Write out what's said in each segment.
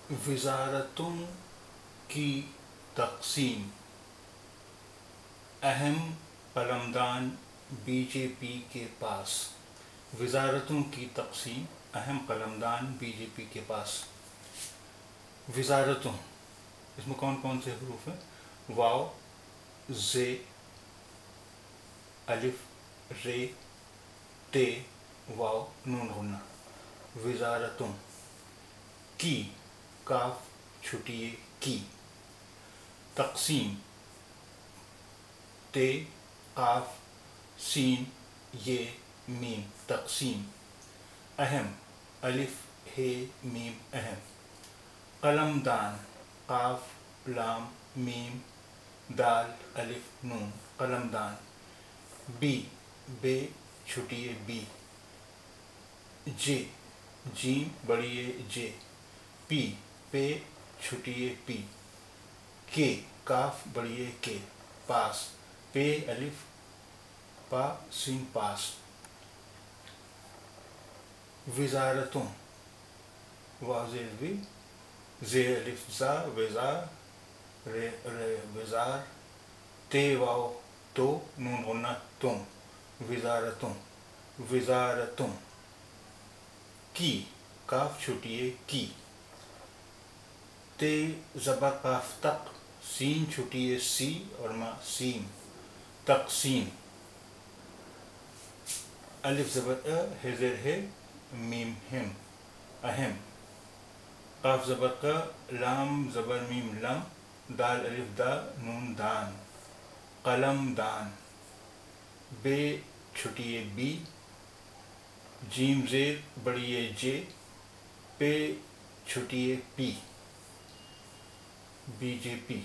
وزارتوں کی تقسیم، اہم قلمدان بی جے پی کے پاس۔ وزارتوں کی تقسیم، اہم قلمدان بی جے پی کے پاس۔ وزارتوں، اس میں کون کون سے حروف ہیں؟ واو، زے، الف، رے، تے، واو، نون غنہ۔ وزارتوں کی، کاف چھٹیے کی۔ تقسیم، تے، قاف، سین، یہ، میم، تقسیم۔ اہم، الف، ہے، میم، اہم۔ قلمدان، قاف، لام، میم، دال، الف، نون، قلمدان۔ بی، بے چھٹیے بی۔ جے، جیم بڑیے جے۔ پی، پے چھٹیے پی۔ کے، کاف بڑیے کے۔ پاس، پے الف، پا سین، پاس۔ وزارتوں، واو زیر وی، زے الف زا، وزار، رے وزار، تے واو تو، نون غنہ تم۔ وزارتوں، وزارتوں کی، کاف چھٹیے کی۔ تے زبر قاف تق، سین چھٹیے سی اور ما سین، تقسیم۔ الف زبر ہے زیر ہے، میم ہم، اہم۔ قاف زبر کا، لام زبر میم لم، دال الف دا، نون دان، قلم دان۔ بے چھٹیے بی۔ جیم زیر بڑیے جے۔ پے چھٹیے پی، بی جے پی۔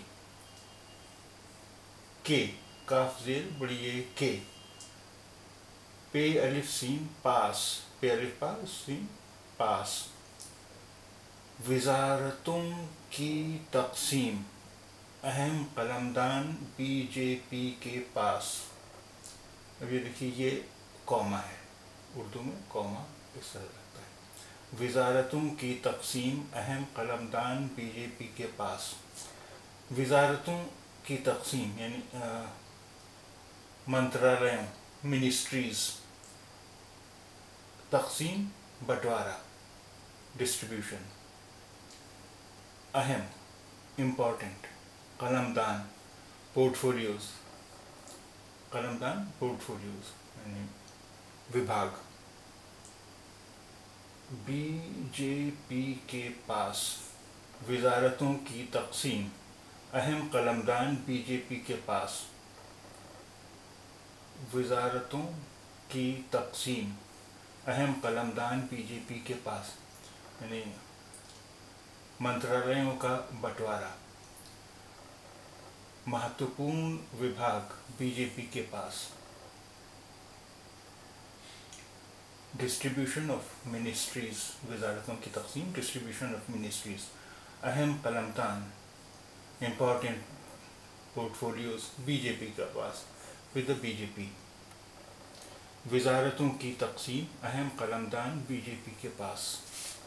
کے، کاف زیر بڑیے کے۔ پے الف سین، پاس، پے الف پا سین، پاس۔ وزارتوں کی تقسیم، اہم قلمدان بی جے پی کے پاس۔ اب یہ دیکھیے، یہ کوما ہے، اردو میں کوما اس طرح لگتا ہے۔ وزارتوں کی تقسیم، اہم قلمدان بی جے پی کے پاس۔ وزارتوں کی تقسیم یعنی منترالیوں، منسٹریز۔ تقسیم، بٹوارہ، ڈسٹریبیوشن۔ اہم، امپورٹنٹ۔ قلمدان، پورٹ فولیوز۔ قلمدان، پورٹ فولیوز یعنی وبھاگ۔ بی جے پی کے پاس، وزارتوں کی تقسیم، اہم قلمدان بی جے پی کے پاس۔ وزارتوں کی تقسیم، اہم قلمدان بی جے پی کے پاس یعنی منترالیوں کا بٹوارہ۔ مہتوپورن وبھاگ بی جے پی کے پاس۔ ڈسٹریبیوشن آف منسٹریز، وزارتوں کی تقسیم، ڈسٹریبیوشن آف منسٹریز۔ اہم قلمدان، important portfolios, B J P کے پاس، ود دا بی جے پی۔ وزارتوں کی تقسیم، اہم قلمدان بی جے پی کے پاس۔